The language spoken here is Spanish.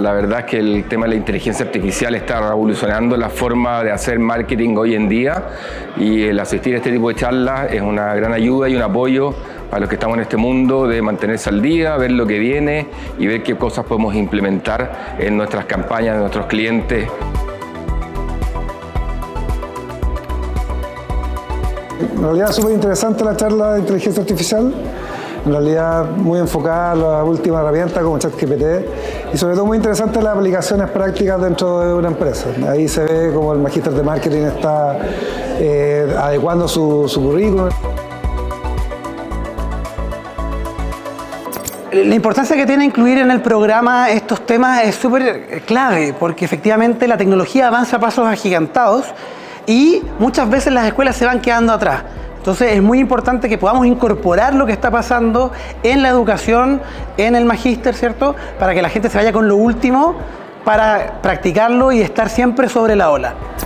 La verdad es que el tema de la inteligencia artificial está revolucionando la forma de hacer marketing hoy en día, y el asistir a este tipo de charlas es una gran ayuda y un apoyo para los que estamos en este mundo, de mantenerse al día, ver lo que viene y ver qué cosas podemos implementar en nuestras campañas, en nuestros clientes. En realidad es súper interesante la charla de inteligencia artificial, en realidad muy enfocada a las últimas herramientas como ChatGPT, y sobre todo muy interesante las aplicaciones prácticas dentro de una empresa. Ahí se ve cómo el magíster de marketing está adecuando su currículum. La importancia que tiene incluir en el programa estos temas es súper clave, porque efectivamente la tecnología avanza a pasos agigantados y muchas veces las escuelas se van quedando atrás. Entonces es muy importante que podamos incorporar lo que está pasando en la educación, en el magíster, ¿cierto? Para que la gente se vaya con lo último para practicarlo y estar siempre sobre la ola.